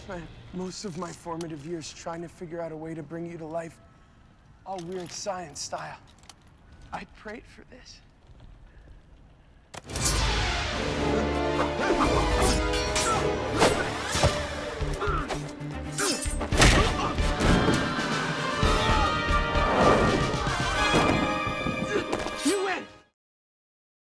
spent most of my formative years trying to figure out a way to bring you to life, all weird science style. I prayed for this.